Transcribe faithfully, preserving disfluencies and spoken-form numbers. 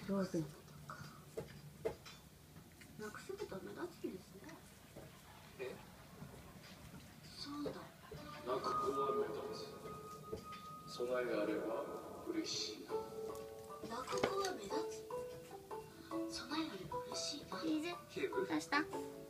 どうぞ。 なくすと目立つんですね。 え？ そうだ。 なく子は目立つ。備えがあれば嬉しい。 泣く子は目立つ。備えがあれば嬉しいな。 チーズ警部。 どうした？